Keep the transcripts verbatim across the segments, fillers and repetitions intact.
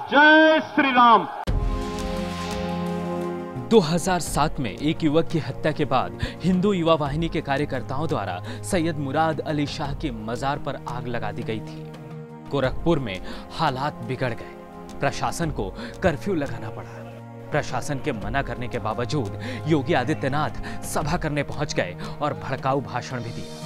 जय श्री राम। दो हज़ार सात में एक युवक की हत्या के बाद हिंदू युवा वाहिनी के कार्यकर्ताओं द्वारा सैयद मुराद अली शाह के मजार पर आग लगा दी गई थी। गोरखपुर में हालात बिगड़ गए। प्रशासन को कर्फ्यू लगाना पड़ा। प्रशासन के मना करने के बावजूद योगी आदित्यनाथ सभा करने पहुंच गए और भड़काऊ भाषण भी दिया।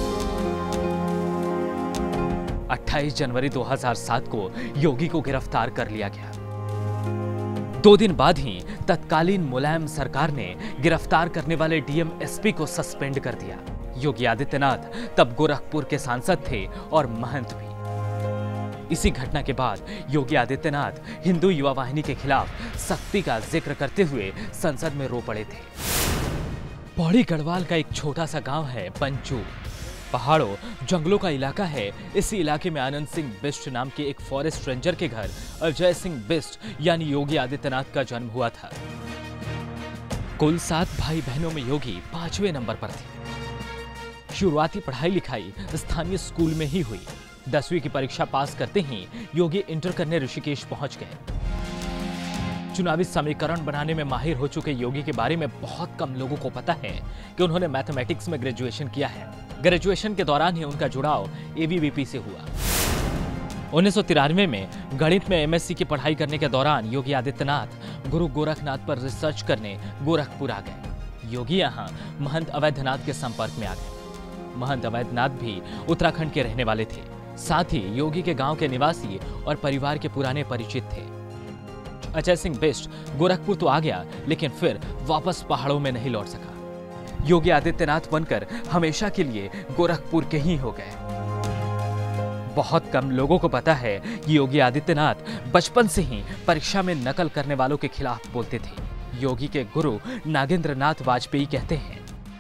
अट्ठाईस जनवरी दो हज़ार सात को योगी को गिरफ्तार कर लिया गया। दो दिन बाद ही तत्कालीन मुलायम सरकार ने गिरफ्तार करने वाले डीएम एसपी को सस्पेंड कर दिया। योगी आदित्यनाथ तब गोरखपुर के सांसद थे और महंत भी। इसी घटना के बाद योगी आदित्यनाथ हिंदू युवा वाहिनी के खिलाफ सख्ती का जिक्र करते हुए संसद में रो पड़े थे। पौड़ी गढ़वाल का एक छोटा सा गांव है पंचू। पहाड़ों जंगलों का इलाका है। इसी इलाके में आनंद सिंह बिष्ट नाम के एक फॉरेस्ट रेंजर के घर अजय सिंह बिष्ट यानी योगी आदित्यनाथ का जन्म हुआ था। कुल सात भाई बहनों में योगी पांचवें नंबर पर थे। शुरुआती पढ़ाई लिखाई स्थानीय स्कूल में ही हुई। दसवीं की परीक्षा पास करते ही योगी इंटर करने ऋषिकेश पहुंच गए। चुनावी समीकरण बनाने में माहिर हो चुके योगी के बारे में बहुत कम लोगों को पता है कि उन्होंने मैथमेटिक्स में ग्रेजुएशन किया है। ग्रेजुएशन के दौरान ही उनका जुड़ाव एबीवीपी से हुआ। उन्नीस सौ तिरानवे में गणित में एमएससी की पढ़ाई करने के दौरान योगी आदित्यनाथ गुरु गोरखनाथ पर रिसर्च करने गोरखपुर आ गए। योगी यहाँ महंत अवैधनाथ के संपर्क में आ गए। महंत अवैधनाथ भी उत्तराखंड के रहने वाले थे। साथ ही योगी के गांव के निवासी और परिवार के पुराने परिचित थे। अजय सिंह बिष्ट गोरखपुर तो आ गया, लेकिन फिर वापस पहाड़ों में नहीं लौट सका। योगी आदित्यनाथ बनकर हमेशा के लिए गोरखपुर के ही हो गए। बहुत कम लोगों को पता है कि योगी आदित्यनाथ बचपन से ही परीक्षा में नकल करने वालों के खिलाफ बोलते थे। योगी के गुरु नागेंद्र नाथ वाजपेयी कहते हैं,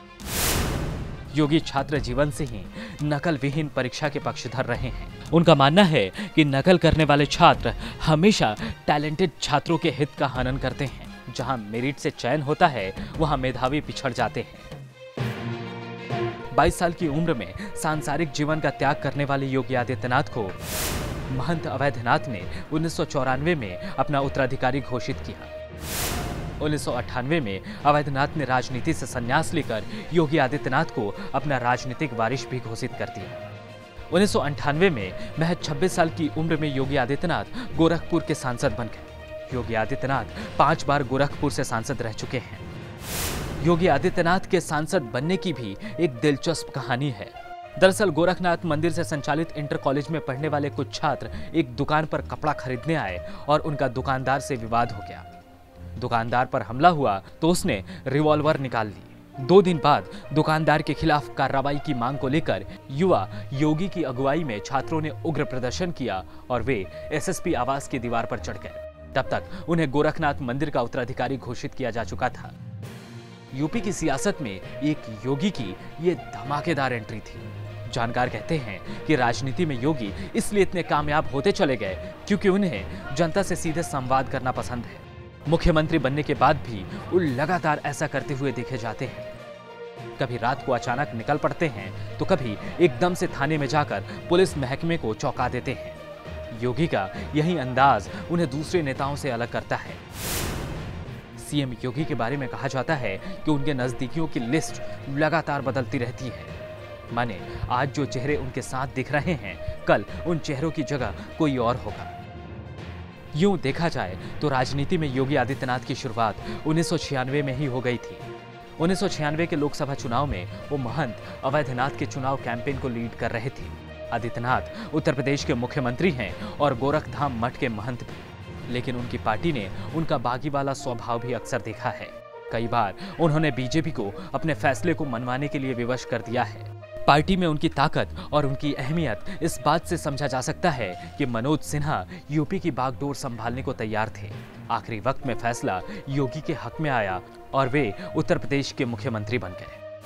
योगी छात्र जीवन से ही नकल विहीन परीक्षा के पक्षधर रहे हैं। उनका मानना है कि नकल करने वाले छात्र हमेशा टैलेंटेड छात्रों के हित का हनन करते हैं। जहां मेरिट से चयन होता है वहां मेधावी पिछड़ जाते हैं। बाईस साल की उम्र में सांसारिक जीवन का त्याग करने वाले योगी आदित्यनाथ को महंत अवैधनाथ ने उन्नीस सौ चौरानवे में अपना उत्तराधिकारी घोषित किया। उन्नीस सौ अट्ठानवे में अवैधनाथ ने राजनीति से संन्यास लेकर योगी आदित्यनाथ को अपना राजनीतिक वारिस भी घोषित कर दिया। उन्नीस सौ अंठानवे में महज छब्बीस साल की उम्र में योगी आदित्यनाथ गोरखपुर के सांसद बन गए। योगी आदित्यनाथ पांच बार गोरखपुर से सांसद रह चुके हैं। योगी आदित्यनाथ के सांसद बनने की भी एक दिलचस्प कहानी है। दरअसल गोरखनाथ मंदिर से संचालित इंटर कॉलेज में पढ़ने वाले कुछ छात्र एक दुकान पर कपड़ा खरीदने आए और उनका दुकानदार से विवाद हो गया। दुकानदार पर हमला हुआ तो उसने रिवॉल्वर निकाल ली। दो दिन बाद दुकानदार के खिलाफ कार्रवाई की मांग को लेकर युवा योगी की अगुवाई में छात्रों ने उग्र प्रदर्शन किया और वे एसएसपी आवास की दीवार पर चढ़ गए। तब तक उन्हें गोरखनाथ मंदिर का उत्तराधिकारी घोषित किया जा चुका था। यूपी की सियासत में एक योगी की ये धमाकेदार एंट्री थी। जानकार कहते हैं कि राजनीति में योगी इसलिए इतने कामयाब होते चले गए क्योंकि उन्हें जनता से सीधे संवाद करना पसंद है। मुख्यमंत्री बनने के बाद भी वो लगातार ऐसा करते हुए देखे जाते हैं। कभी रात को अचानक निकल पड़ते हैं तो कभी एकदम से थाने में जाकर पुलिस महकमे को चौंका देते हैं। योगी का यही अंदाज उन्हें दूसरे नेताओं से अलग करता है। सीएम योगी के बारे में कहा जाता है कि उनके नजदीकियों की लिस्ट लगातार बदलती रहती है। माने आज जो चेहरे उनके साथ दिख रहे हैं, कल उन चेहरों की जगह कोई और होगा। यूं देखा जाए तो राजनीति में योगी आदित्यनाथ की शुरुआत उन्नीस सौ छियानवे में ही हो गई थी। उन्नीस सौ छियानवे के लोकसभा चुनाव में वो महंत अवैधनाथ के चुनाव कैंपेन को लीड कर रहे थे। आदित्यनाथ उत्तर प्रदेश के मुख्यमंत्री हैं और गोरखधाम मठ के महंत भी, लेकिन उनकी पार्टी ने उनका बागी वाला स्वभाव भी अक्सर देखा है। कई बार उन्होंने बीजेपी को अपने फैसले को मनवाने के लिए विवश कर दिया है। पार्टी में उनकी ताकत और उनकी अहमियत इस बात से समझा जा सकता है कि मनोज सिन्हा यूपी की बागडोर संभालने को तैयार थे। आखिरी वक्त में फैसला योगी के हक में आया और वे उत्तर प्रदेश के मुख्यमंत्री बन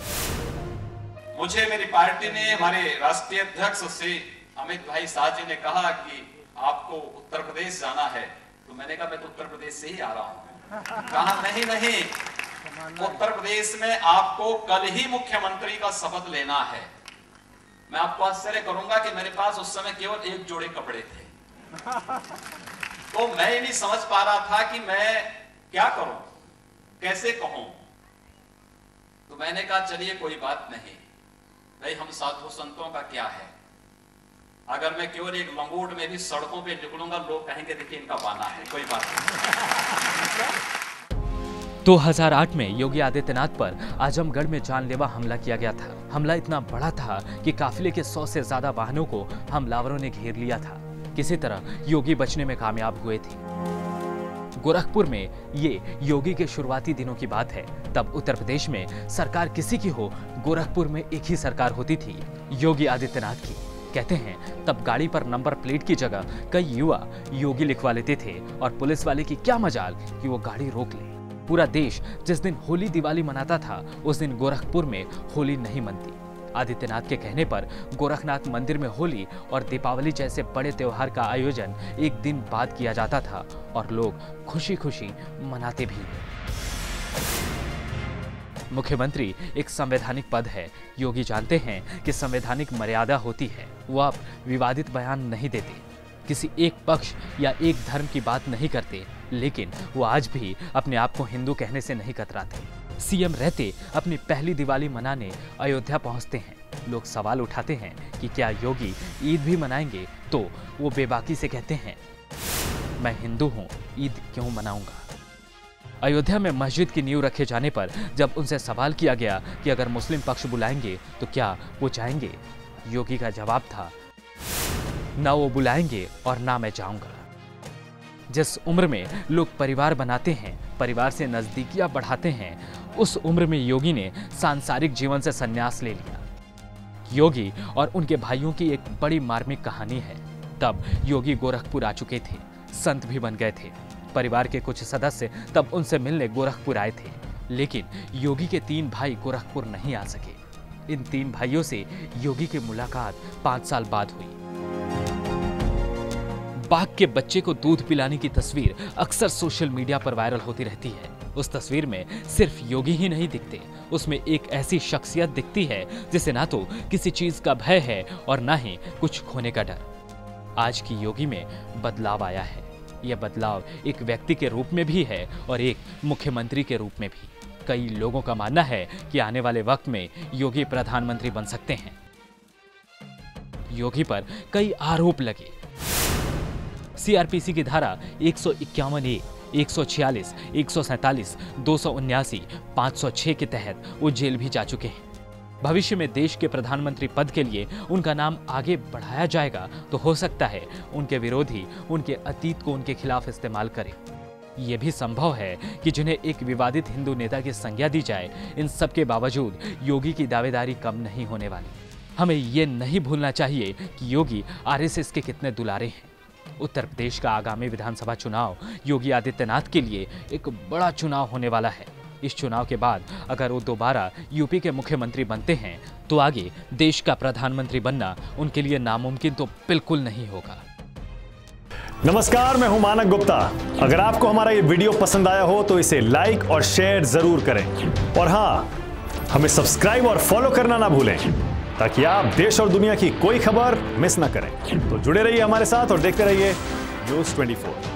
गए। मुझे मेरी पार्टी ने, हमारे राष्ट्रीय अध्यक्ष श्री अमित भाई शाह जी ने कहा कि आपको उत्तर प्रदेश जाना है, तो मैंने कहा मैं तो उत्तर प्रदेश से ही आ रहा हूँ। कहा नहीं नहीं, उत्तर प्रदेश में आपको कल ही मुख्यमंत्री का शपथ लेना है। मैं आपको आश्चर्य करूंगा कि मेरे पास उस समय केवल एक जोड़े कपड़े थे। तो मैं ही नहीं समझ पा रहा था कि मैं क्या करूं, कैसे कहूं। तो मैंने कहा चलिए कोई बात नहीं भाई, हम साधु संतों का क्या है, अगर मैं केवल एक लंगोट में भी सड़कों पे निकलूंगा लोग कहेंगे देखिए इनका बाना है, कोई बात नहीं। दो हज़ार आठ में योगी आदित्यनाथ पर आजमगढ़ में जानलेवा हमला किया गया था। हमला इतना बड़ा था कि काफिले के सौ से ज्यादा वाहनों को हमलावरों ने घेर लिया था। किसी तरह योगी बचने में कामयाब हुए थे। गोरखपुर में ये योगी के शुरुआती दिनों की बात है। तब उत्तर प्रदेश में सरकार किसी की हो, गोरखपुर में एक ही सरकार होती थी, योगी आदित्यनाथ की। कहते हैं तब गाड़ी पर नंबर प्लेट की जगह कई युवा योगी लिखवा लेते थे और पुलिस वाले की क्या मजाल कि वो गाड़ी रोक ले। पूरा देश जिस दिन होली दिवाली मनाता था उस दिन गोरखपुर में होली नहीं मनती। आदित्यनाथ के कहने पर गोरखनाथ मंदिर में होली और दीपावली जैसे बड़े त्योहार का आयोजन एक दिन बाद किया जाता था और लोग खुशी खुशी मनाते भी। मुख्यमंत्री एक संवैधानिक पद है। योगी जानते हैं कि संवैधानिक मर्यादा होती है। वो अब विवादित बयान नहीं देते, किसी एक पक्ष या एक धर्म की बात नहीं करते, लेकिन वो आज भी अपने आप को हिंदू कहने से नहीं कतराते। सीएम रहते अपनी पहली दिवाली मनाने अयोध्या पहुंचते हैं। लोग सवाल उठाते हैं कि क्या योगी ईद भी मनाएंगे, तो वो बेबाकी से कहते हैं मैं हिंदू हूं, ईद क्यों मनाऊंगा। अयोध्या में मस्जिद की नींव रखे जाने पर जब उनसे सवाल किया गया कि अगर मुस्लिम पक्ष बुलाएंगे तो क्या वो जाएंगे, योगी का जवाब था ना वो बुलाएंगे और ना मैं जाऊंगा। जिस उम्र में लोग परिवार बनाते हैं, परिवार से नजदीकियां बढ़ाते हैं, उस उम्र में योगी ने सांसारिक जीवन से संन्यास ले लिया। योगी और उनके भाइयों की एक बड़ी मार्मिक कहानी है। तब योगी गोरखपुर आ चुके थे, संत भी बन गए थे। परिवार के कुछ सदस्य तब उनसे मिलने गोरखपुर आए थे, लेकिन योगी के तीन भाई गोरखपुर नहीं आ सके। इन तीन भाइयों से योगी की मुलाकात पांच साल बाद हुई। बाघ के बच्चे को दूध पिलाने की तस्वीर अक्सर सोशल मीडिया पर वायरल होती रहती है। उस तस्वीर में सिर्फ योगी ही नहीं दिखते, उसमें एक ऐसी शख्सियत दिखती है जिसे ना तो किसी चीज का भय है और ना ही कुछ खोने का डर। आज की योगी में बदलाव आया है। यह बदलाव एक व्यक्ति के रूप में भी है और एक मुख्यमंत्री के रूप में भी। कई लोगों का मानना है कि आने वाले वक्त में योगी प्रधानमंत्री बन सकते हैं। योगी पर कई आरोप लगे। सीआरपीसी की धारा एक सौ इक्यावन ए, एक सौ छियालीस, एक सौ सैंतालीस, दो सौ उन्यासी, पाँच सौ छह के तहत वो जेल भी जा चुके हैं। भविष्य में देश के प्रधानमंत्री पद के लिए उनका नाम आगे बढ़ाया जाएगा तो हो सकता है उनके विरोधी उनके अतीत को उनके खिलाफ इस्तेमाल करें। यह भी संभव है कि जिन्हें एक विवादित हिंदू नेता की संज्ञा दी जाए। इन सब के बावजूद योगी की दावेदारी कम नहीं होने वाली। हमें ये नहीं भूलना चाहिए कि योगी आरएसएस के कितने दुलारे हैं। उत्तर प्रदेश का आगामी विधानसभा चुनाव योगी आदित्यनाथ के लिए एक बड़ा चुनाव होने वाला है। इस चुनाव के बाद अगर वो दोबारा यूपी के मुख्यमंत्री बनते हैं तो आगे देश का प्रधानमंत्री बनना उनके लिए नामुमकिन तो बिल्कुल नहीं होगा। नमस्कार, मैं हूं मानक गुप्ता। अगर आपको हमारा ये वीडियो पसंद आया हो तो इसे लाइक और शेयर जरूर करें और हाँ, हमें सब्सक्राइब और फॉलो करना ना भूलें ताकि आप देश और दुनिया की कोई खबर मिस ना करें। तो जुड़े रहिए हमारे साथ और देखते रहिए न्यूज़ चौबीस।